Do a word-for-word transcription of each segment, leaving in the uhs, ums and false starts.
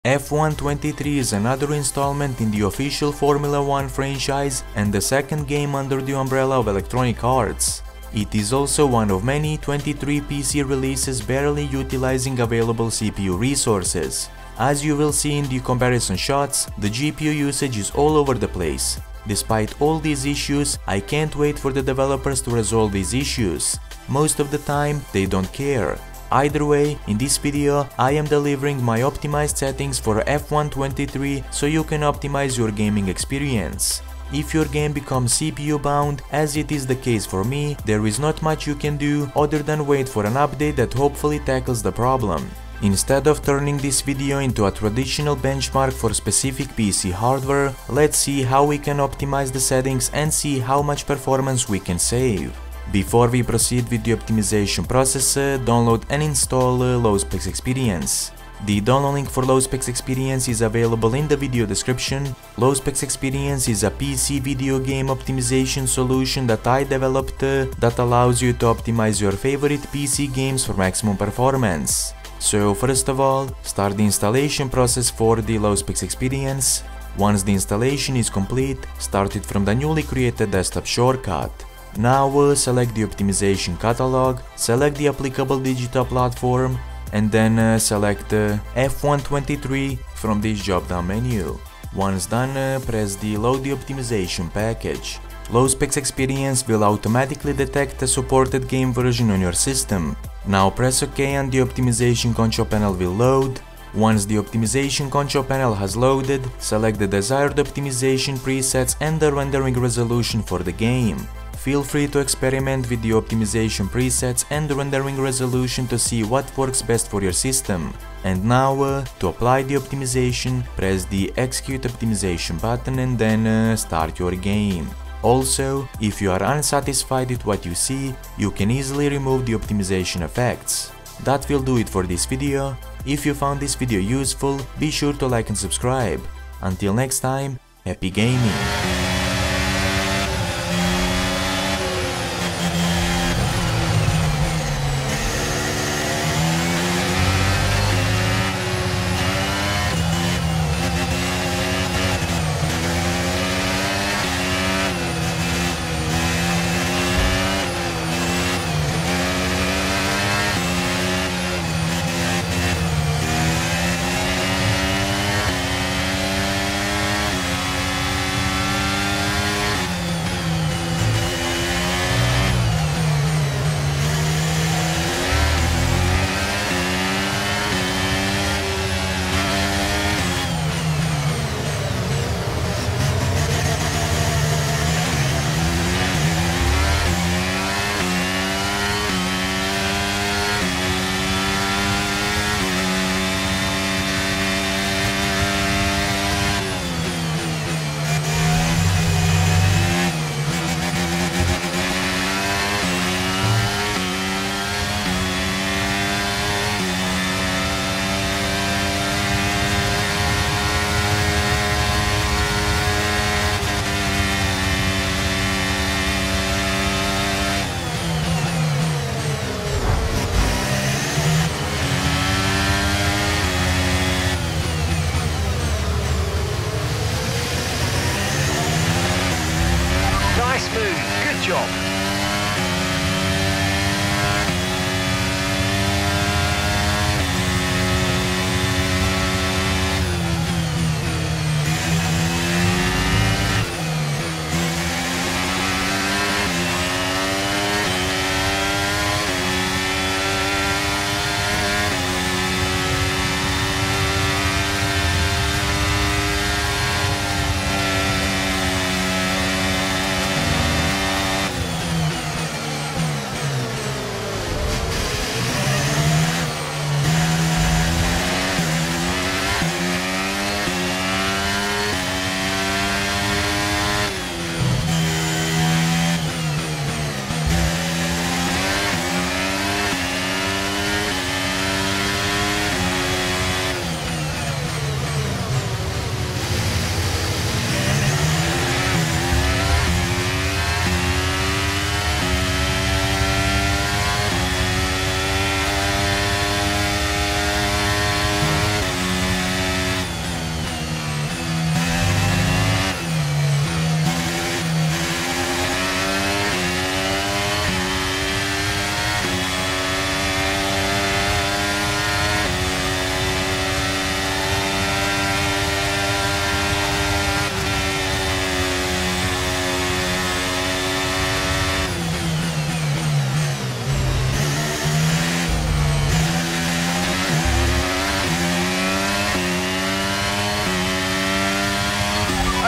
F one twenty-three is another installment in the official Formula One franchise and the second game under the umbrella of Electronic Arts. It is also one of many twenty-three P C releases barely utilizing available C P U resources. As you will see in the comparison shots, the G P U usage is all over the place. Despite all these issues, I can't wait for the developers to resolve these issues. Most of the time, they don't care. Either way, in this video, I am delivering my optimized settings for F one twenty-three so you can optimize your gaming experience. If your game becomes C P U bound, as it is the case for me, there is not much you can do other than wait for an update that hopefully tackles the problem. Instead of turning this video into a traditional benchmark for specific P C hardware, let's see how we can optimize the settings and see how much performance we can save. Before we proceed with the optimization process, uh, download and install uh, Low-Specs Experience. The download link for Low-Specs Experience is available in the video description. Low-Specs Experience is a P C video game optimization solution that I developed uh, that allows you to optimize your favorite P C games for maximum performance. So first of all, start the installation process for the Low-Specs Experience. Once the installation is complete, start it from the newly created desktop shortcut. Now uh, select the optimization catalog, select the applicable digital platform, and then uh, select uh, F one twenty-three from this drop-down menu. Once done, uh, press the Load the Optimization package. Low-Specs Experience will automatically detect a supported game version on your system. Now press OK and the optimization control panel will load. Once the optimization control panel has loaded, select the desired optimization presets and the rendering resolution for the game. Feel free to experiment with the optimization presets and the rendering resolution to see what works best for your system. And now, uh, to apply the optimization, press the Execute Optimization button and then uh, start your game. Also, if you are unsatisfied with what you see, you can easily remove the optimization effects. That will do it for this video. If you found this video useful, be sure to like and subscribe. Until next time, happy gaming!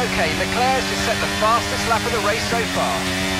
Okay, Leclerc's just set the fastest lap of the race so far.